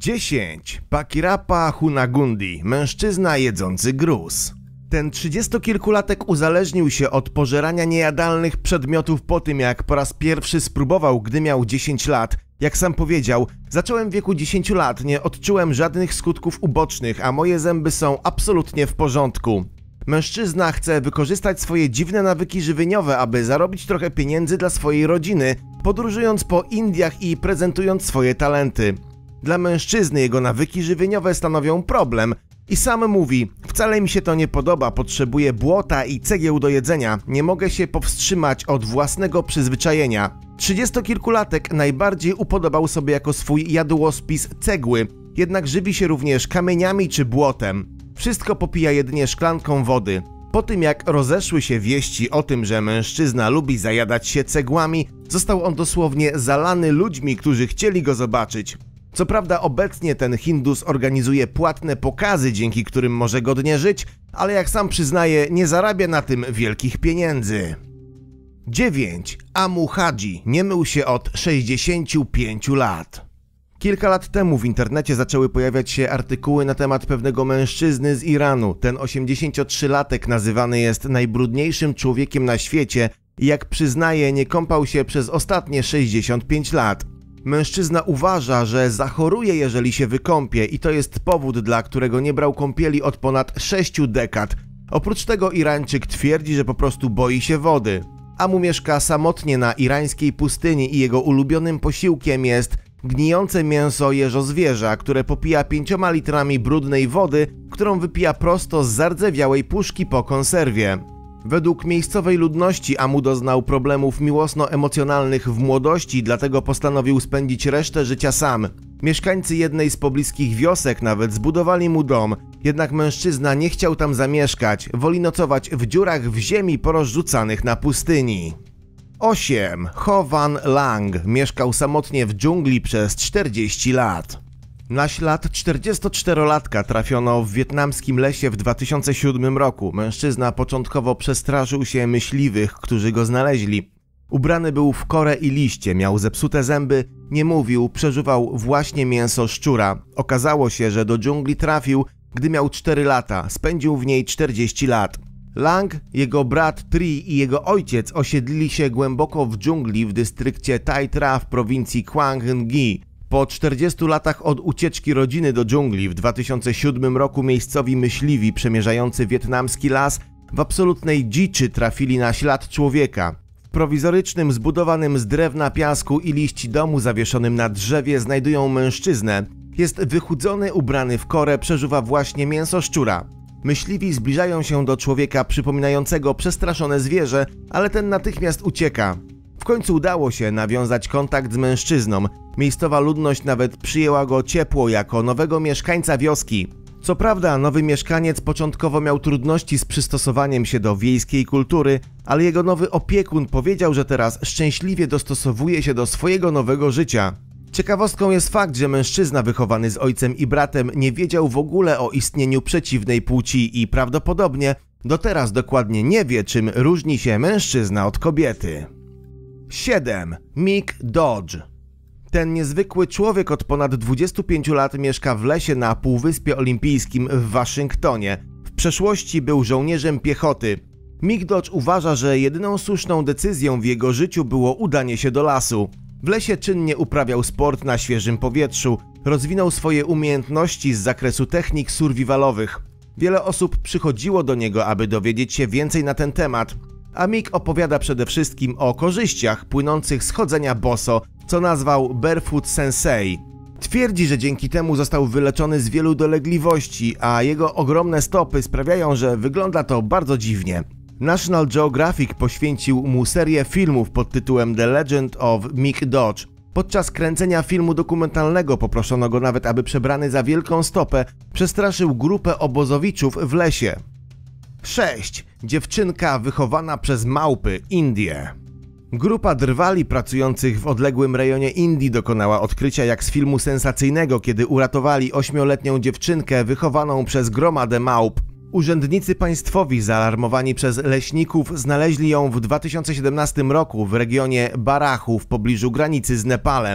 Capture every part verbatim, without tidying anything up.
dziesięć. Pakirapa Hunagundi, mężczyzna jedzący gruz. Ten trzydziestokilkulatek uzależnił się od pożerania niejadalnych przedmiotów po tym, jak po raz pierwszy spróbował, gdy miał dziesięć lat. Jak sam powiedział, zacząłem w wieku dziesięciu lat, nie odczułem żadnych skutków ubocznych, a moje zęby są absolutnie w porządku. Mężczyzna chce wykorzystać swoje dziwne nawyki żywieniowe, aby zarobić trochę pieniędzy dla swojej rodziny, podróżując po Indiach i prezentując swoje talenty. Dla mężczyzny jego nawyki żywieniowe stanowią problem i sam mówi: wcale mi się to nie podoba, potrzebuję błota i cegieł do jedzenia, nie mogę się powstrzymać od własnego przyzwyczajenia. Trzydziestokilkulatek najbardziej upodobał sobie jako swój jadłospis cegły, jednak żywi się również kamieniami czy błotem. Wszystko popija jedynie szklanką wody. Po tym jak rozeszły się wieści o tym, że mężczyzna lubi zajadać się cegłami, został on dosłownie zalany ludźmi, którzy chcieli go zobaczyć. Co prawda obecnie ten Hindus organizuje płatne pokazy, dzięki którym może godnie żyć, ale jak sam przyznaje, nie zarabia na tym wielkich pieniędzy. dziewięć. Amu Hadzi nie mył się od sześćdziesięciu pięciu lat. Kilka lat temu w internecie zaczęły pojawiać się artykuły na temat pewnego mężczyzny z Iranu. Ten osiemdziesięciotrzylatek nazywany jest najbrudniejszym człowiekiem na świecie i jak przyznaje, nie kąpał się przez ostatnie sześćdziesiąt pięć lat. Mężczyzna uważa, że zachoruje, jeżeli się wykąpie i to jest powód, dla którego nie brał kąpieli od ponad sześciu dekad. Oprócz tego Irańczyk twierdzi, że po prostu boi się wody. Amu mieszka samotnie na irańskiej pustyni i jego ulubionym posiłkiem jest gnijące mięso jeżozwierza, które popija pięcioma litrami brudnej wody, którą wypija prosto z zardzewiałej puszki po konserwie. Według miejscowej ludności Amu doznał problemów miłosno-emocjonalnych w młodości, dlatego postanowił spędzić resztę życia sam. Mieszkańcy jednej z pobliskich wiosek nawet zbudowali mu dom, jednak mężczyzna nie chciał tam zamieszkać, woli nocować w dziurach w ziemi porozrzucanych na pustyni. osiem. Hovan Lang mieszkał samotnie w dżungli przez czterdzieści lat. Na ślad czterdziestoczterolatka trafiono w wietnamskim lesie w dwa tysiące siódmym roku. Mężczyzna początkowo przestraszył się myśliwych, którzy go znaleźli. Ubrany był w korę i liście, miał zepsute zęby, nie mówił, przeżuwał właśnie mięso szczura. Okazało się, że do dżungli trafił, gdy miał cztery lata, spędził w niej czterdzieści lat. Lang, jego brat Tri i jego ojciec osiedlili się głęboko w dżungli w dystrykcie Tai Tra w prowincji Quang Nghi. Po czterdziestu latach od ucieczki rodziny do dżungli w dwa tysiące siódmym roku miejscowi myśliwi przemierzający wietnamski las w absolutnej dziczy trafili na ślad człowieka. W prowizorycznym, zbudowanym z drewna, piasku i liści domu zawieszonym na drzewie znajdują mężczyznę. Jest wychudzony, ubrany w korę, przeżuwa właśnie mięso szczura. Myśliwi zbliżają się do człowieka przypominającego przestraszone zwierzę, ale ten natychmiast ucieka. W końcu udało się nawiązać kontakt z mężczyzną. Miejscowa ludność nawet przyjęła go ciepło jako nowego mieszkańca wioski. Co prawda nowy mieszkaniec początkowo miał trudności z przystosowaniem się do wiejskiej kultury, ale jego nowy opiekun powiedział, że teraz szczęśliwie dostosowuje się do swojego nowego życia. Ciekawostką jest fakt, że mężczyzna wychowany z ojcem i bratem nie wiedział w ogóle o istnieniu przeciwnej płci i prawdopodobnie do teraz dokładnie nie wie, czym różni się mężczyzna od kobiety. siedem. Mick Dodge. Ten niezwykły człowiek od ponad dwudziestu pięciu lat mieszka w lesie na Półwyspie Olimpijskim w Waszyngtonie. W przeszłości był żołnierzem piechoty. Mick Dodge uważa, że jedyną słuszną decyzją w jego życiu było udanie się do lasu. W lesie czynnie uprawiał sport na świeżym powietrzu, rozwinął swoje umiejętności z zakresu technik survivalowych. Wiele osób przychodziło do niego, aby dowiedzieć się więcej na ten temat, a Mick opowiada przede wszystkim o korzyściach płynących z chodzenia boso, co nazwał Barefoot Sensei. Twierdzi, że dzięki temu został wyleczony z wielu dolegliwości, a jego ogromne stopy sprawiają, że wygląda to bardzo dziwnie. National Geographic poświęcił mu serię filmów pod tytułem The Legend of Mick Dodge. Podczas kręcenia filmu dokumentalnego poproszono go nawet, aby przebrany za wielką stopę przestraszył grupę obozowiczów w lesie. sześć. Dziewczynka wychowana przez małpy, Indie. Grupa drwali pracujących w odległym rejonie Indii dokonała odkrycia jak z filmu sensacyjnego, kiedy uratowali ośmioletnią dziewczynkę wychowaną przez gromadę małp. Urzędnicy państwowi zaalarmowani przez leśników znaleźli ją w dwa tysiące siedemnastym roku w regionie Barachu w pobliżu granicy z Nepalem.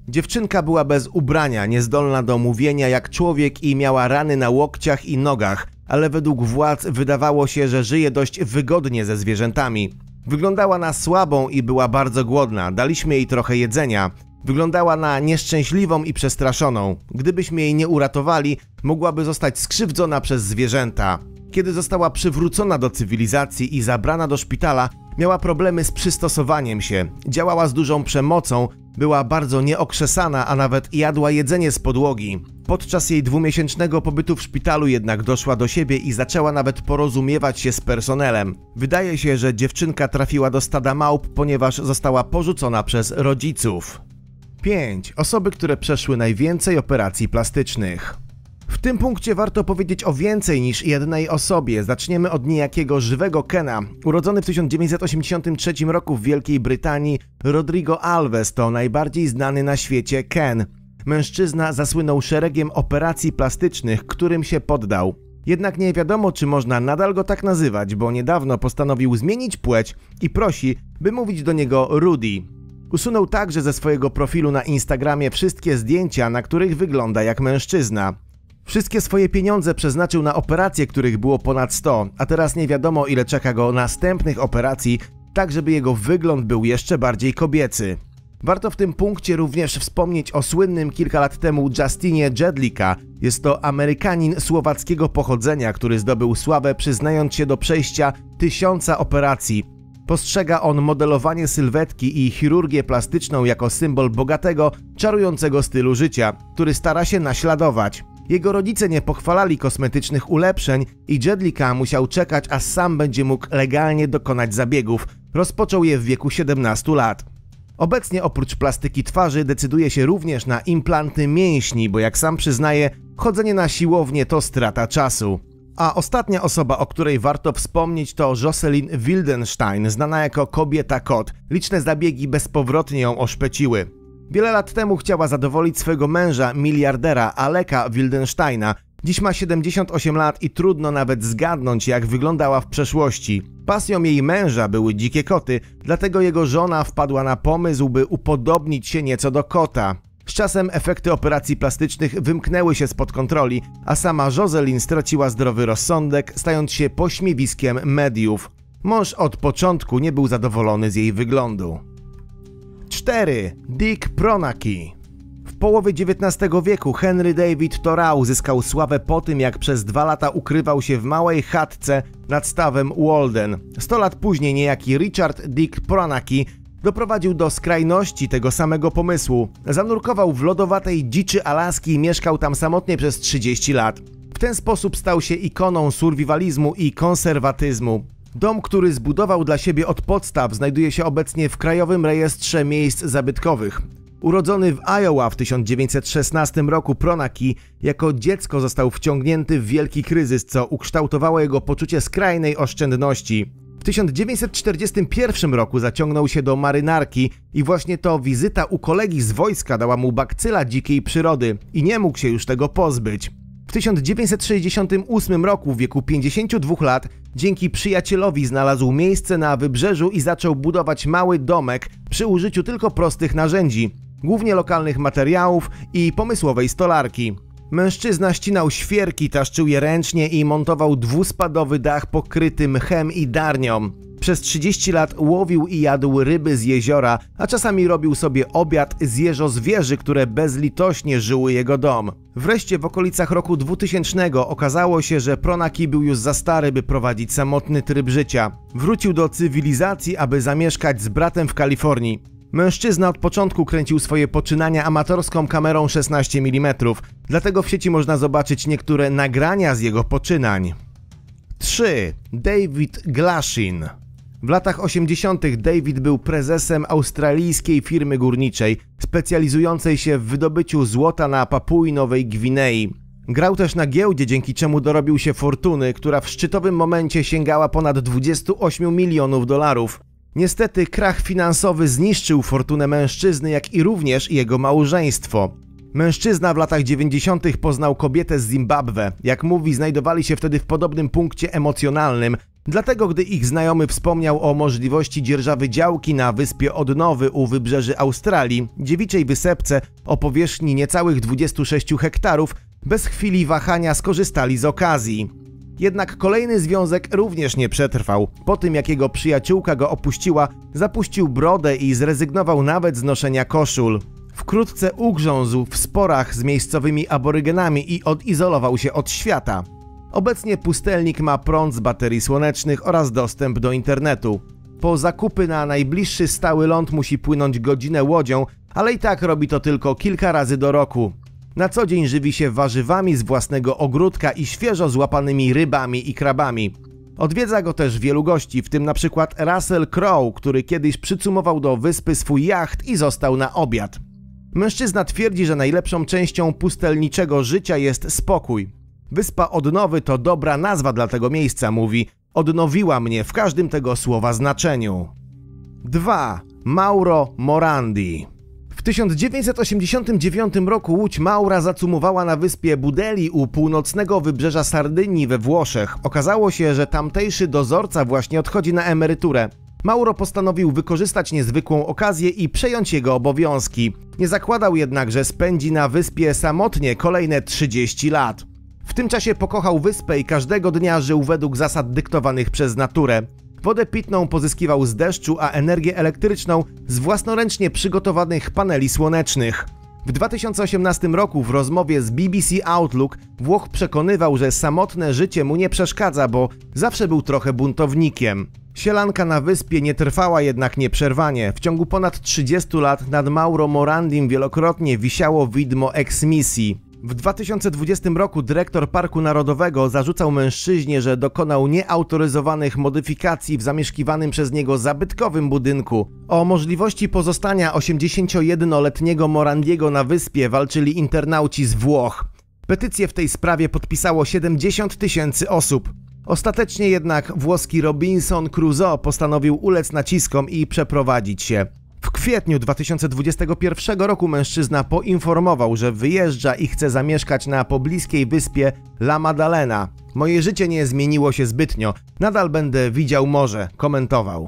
Dziewczynka była bez ubrania, niezdolna do mówienia jak człowiek i miała rany na łokciach i nogach, ale według władz wydawało się, że żyje dość wygodnie ze zwierzętami. Wyglądała na słabą i była bardzo głodna, daliśmy jej trochę jedzenia. Wyglądała na nieszczęśliwą i przestraszoną. Gdybyśmy jej nie uratowali, mogłaby zostać skrzywdzona przez zwierzęta. Kiedy została przywrócona do cywilizacji i zabrana do szpitala, miała problemy z przystosowaniem się, działała z dużą przemocą, była bardzo nieokrzesana, a nawet jadła jedzenie z podłogi. Podczas jej dwumiesięcznego pobytu w szpitalu jednak doszła do siebie i zaczęła nawet porozumiewać się z personelem. Wydaje się, że dziewczynka trafiła do stada małp, ponieważ została porzucona przez rodziców. pięć. Osoby, które przeszły najwięcej operacji plastycznych. W tym punkcie warto powiedzieć o więcej niż jednej osobie. Zaczniemy od niejakiego żywego Kena. Urodzony w tysiąc dziewięćset osiemdziesiątym trzecim roku w Wielkiej Brytanii, Rodrigo Alves to najbardziej znany na świecie Ken. Mężczyzna zasłynął szeregiem operacji plastycznych, którym się poddał. Jednak nie wiadomo, czy można nadal go tak nazywać, bo niedawno postanowił zmienić płeć i prosi, by mówić do niego Rudy. Usunął także ze swojego profilu na Instagramie wszystkie zdjęcia, na których wygląda jak mężczyzna. Wszystkie swoje pieniądze przeznaczył na operacje, których było ponad sto, a teraz nie wiadomo, ile czeka go następnych operacji, tak żeby jego wygląd był jeszcze bardziej kobiecy. Warto w tym punkcie również wspomnieć o słynnym kilka lat temu Justinie Jedlicka. Jest to Amerykanin słowackiego pochodzenia, który zdobył sławę przyznając się do przejścia tysiąca operacji. Postrzega on modelowanie sylwetki i chirurgię plastyczną jako symbol bogatego, czarującego stylu życia, który stara się naśladować. Jego rodzice nie pochwalali kosmetycznych ulepszeń i Jedlicka musiał czekać, aż sam będzie mógł legalnie dokonać zabiegów. Rozpoczął je w wieku siedemnastu lat. Obecnie oprócz plastyki twarzy decyduje się również na implanty mięśni, bo jak sam przyznaje, chodzenie na siłownię to strata czasu. A ostatnia osoba, o której warto wspomnieć, to Jocelyn Wildenstein, znana jako kobieta kot. Liczne zabiegi bezpowrotnie ją oszpeciły. Wiele lat temu chciała zadowolić swojego męża, miliardera Aleka Wildensteina. Dziś ma siedemdziesiąt osiem lat i trudno nawet zgadnąć, jak wyglądała w przeszłości. Pasją jej męża były dzikie koty, dlatego jego żona wpadła na pomysł, by upodobnić się nieco do kota. Z czasem efekty operacji plastycznych wymknęły się spod kontroli, a sama Jocelyn straciła zdrowy rozsądek, stając się pośmiewiskiem mediów. Mąż od początku nie był zadowolony z jej wyglądu. cztery. Dick Pronacki. W połowie dziewiętnastego wieku Henry David Thoreau zyskał sławę po tym, jak przez dwa lata ukrywał się w małej chatce nad stawem Walden. Sto lat później niejaki Richard Dick Pronacki doprowadził do skrajności tego samego pomysłu. Zanurkował w lodowatej dziczy Alaski i mieszkał tam samotnie przez trzydzieści lat. W ten sposób stał się ikoną survivalizmu i konserwatyzmu. Dom, który zbudował dla siebie od podstaw, znajduje się obecnie w Krajowym Rejestrze Miejsc Zabytkowych. Urodzony w Iowa w tysiąc dziewięćset szesnastym roku, Pronacki jako dziecko został wciągnięty w wielki kryzys, co ukształtowało jego poczucie skrajnej oszczędności. W tysiąc dziewięćset czterdziestym pierwszym roku zaciągnął się do marynarki i właśnie to wizyta u kolegi z wojska dała mu bakcyla dzikiej przyrody i nie mógł się już tego pozbyć. W tysiąc dziewięćset sześćdziesiątym ósmym roku w wieku pięćdziesięciu dwóch lat dzięki przyjacielowi znalazł miejsce na wybrzeżu i zaczął budować mały domek przy użyciu tylko prostych narzędzi, głównie lokalnych materiałów i pomysłowej stolarki. Mężczyzna ścinał świerki, taszczył je ręcznie i montował dwuspadowy dach pokryty mchem i darnią. Przez trzydzieści lat łowił i jadł ryby z jeziora, a czasami robił sobie obiad z jeżozwierzy, które bezlitośnie żyły jego dom. Wreszcie w okolicach roku dwutysięcznego okazało się, że Pronacki był już za stary, by prowadzić samotny tryb życia. Wrócił do cywilizacji, aby zamieszkać z bratem w Kalifornii. Mężczyzna od początku kręcił swoje poczynania amatorską kamerą szesnaście milimetrów, dlatego w sieci można zobaczyć niektóre nagrania z jego poczynań. trzy. David Glashin. W latach osiemdziesiątych David był prezesem australijskiej firmy górniczej, specjalizującej się w wydobyciu złota na Papui Nowej Gwinei. Grał też na giełdzie, dzięki czemu dorobił się fortuny, która w szczytowym momencie sięgała ponad dwudziestu ośmiu milionów dolarów. Niestety krach finansowy zniszczył fortunę mężczyzny, jak i również jego małżeństwo. Mężczyzna w latach dziewięćdziesiątych poznał kobietę z Zimbabwe. Jak mówi, znajdowali się wtedy w podobnym punkcie emocjonalnym. Dlatego, gdy ich znajomy wspomniał o możliwości dzierżawy działki na wyspie Odnowy u wybrzeży Australii, dziewiczej wysepce o powierzchni niecałych dwudziestu sześciu hektarów, bez chwili wahania skorzystali z okazji. Jednak kolejny związek również nie przetrwał. Po tym, jak jego przyjaciółka go opuściła, zapuścił brodę i zrezygnował nawet z noszenia koszul. Wkrótce ugrzązł w sporach z miejscowymi aborygenami i odizolował się od świata. Obecnie pustelnik ma prąd z baterii słonecznych oraz dostęp do internetu. Po zakupy na najbliższy stały ląd musi płynąć godzinę łodzią, ale i tak robi to tylko kilka razy do roku. Na co dzień żywi się warzywami z własnego ogródka i świeżo złapanymi rybami i krabami. Odwiedza go też wielu gości, w tym na przykład Russell Crowe, który kiedyś przycumował do wyspy swój jacht i został na obiad. Mężczyzna twierdzi, że najlepszą częścią pustelniczego życia jest spokój. Wyspa Odnowy to dobra nazwa dla tego miejsca, mówi. Odnowiła mnie w każdym tego słowa znaczeniu. dwa. Mauro Morandi. W tysiąc dziewięćset osiemdziesiątym dziewiątym roku łódź Maura zacumowała na wyspie Budeli u północnego wybrzeża Sardynii we Włoszech. Okazało się, że tamtejszy dozorca właśnie odchodzi na emeryturę. Mauro postanowił wykorzystać niezwykłą okazję i przejąć jego obowiązki. Nie zakładał jednak, że spędzi na wyspie samotnie kolejne trzydzieści lat. W tym czasie pokochał wyspę i każdego dnia żył według zasad dyktowanych przez naturę. Wodę pitną pozyskiwał z deszczu, a energię elektryczną z własnoręcznie przygotowanych paneli słonecznych. W dwa tysiące osiemnastym roku w rozmowie z B B C Outlook Włoch przekonywał, że samotne życie mu nie przeszkadza, bo zawsze był trochę buntownikiem. Sielanka na wyspie nie trwała jednak nieprzerwanie. W ciągu ponad trzydziestu lat nad Mauro Morandim wielokrotnie wisiało widmo eksmisji. W dwa tysiące dwudziestym roku dyrektor Parku Narodowego zarzucał mężczyźnie, że dokonał nieautoryzowanych modyfikacji w zamieszkiwanym przez niego zabytkowym budynku. O możliwości pozostania osiemdziesięciojednoletniego Morandiego na wyspie walczyli internauci z Włoch. Petycję w tej sprawie podpisało siedemdziesiąt tysięcy osób. Ostatecznie jednak włoski Robinson Crusoe postanowił ulec naciskom i przeprowadzić się. W kwietniu dwa tysiące dwudziestego pierwszego roku mężczyzna poinformował, że wyjeżdża i chce zamieszkać na pobliskiej wyspie La Maddalena. Moje życie nie zmieniło się zbytnio, nadal będę widział morze, komentował.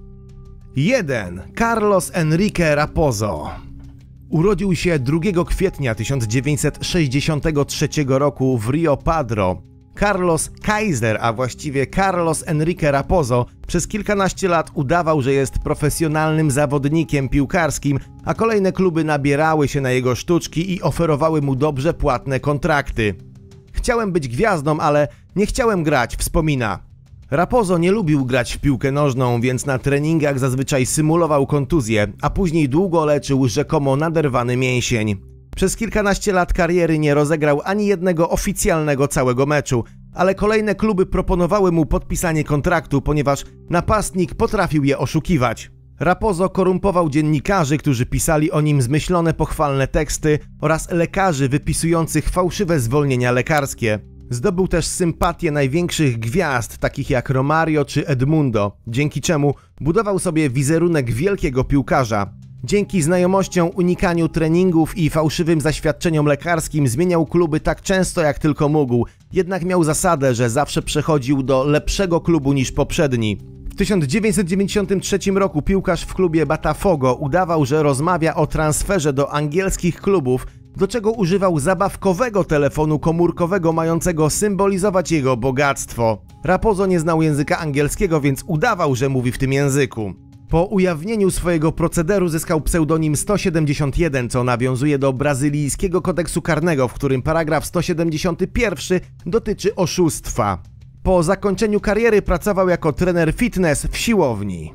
jeden. Carlos Enrique Raposo. Urodził się drugiego kwietnia tysiąc dziewięćset sześćdziesiątego trzeciego roku w Rio Padro. Carlos Kaiser, a właściwie Carlos Enrique Raposo, przez kilkanaście lat udawał, że jest profesjonalnym zawodnikiem piłkarskim, a kolejne kluby nabierały się na jego sztuczki i oferowały mu dobrze płatne kontrakty. Chciałem być gwiazdą, ale nie chciałem grać, wspomina. Raposo nie lubił grać w piłkę nożną, więc na treningach zazwyczaj symulował kontuzję, a później długo leczył rzekomo naderwany mięsień. Przez kilkanaście lat kariery nie rozegrał ani jednego oficjalnego całego meczu, ale kolejne kluby proponowały mu podpisanie kontraktu, ponieważ napastnik potrafił je oszukiwać. Raposo korumpował dziennikarzy, którzy pisali o nim zmyślone pochwalne teksty oraz lekarzy wypisujących fałszywe zwolnienia lekarskie. Zdobył też sympatię największych gwiazd, takich jak Romario czy Edmundo, dzięki czemu budował sobie wizerunek wielkiego piłkarza. Dzięki znajomościom, unikaniu treningów i fałszywym zaświadczeniom lekarskim zmieniał kluby tak często jak tylko mógł, jednak miał zasadę, że zawsze przechodził do lepszego klubu niż poprzedni. W tysiąc dziewięćset dziewięćdziesiątym trzecim roku piłkarz w klubie Botafogo udawał, że rozmawia o transferze do angielskich klubów, do czego używał zabawkowego telefonu komórkowego mającego symbolizować jego bogactwo. Raposo nie znał języka angielskiego, więc udawał, że mówi w tym języku. Po ujawnieniu swojego procederu zyskał pseudonim sto siedemdziesiąt jeden, co nawiązuje do brazylijskiego kodeksu karnego, w którym paragraf sto siedemdziesiąty pierwszy dotyczy oszustwa. Po zakończeniu kariery pracował jako trener fitness w siłowni.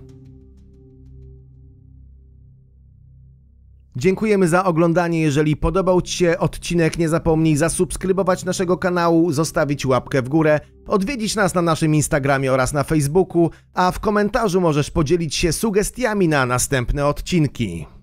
Dziękujemy za oglądanie. Jeżeli podobał Ci się odcinek, nie zapomnij zasubskrybować naszego kanału, zostawić łapkę w górę, odwiedzić nas na naszym Instagramie oraz na Facebooku, a w komentarzu możesz podzielić się sugestiami na następne odcinki.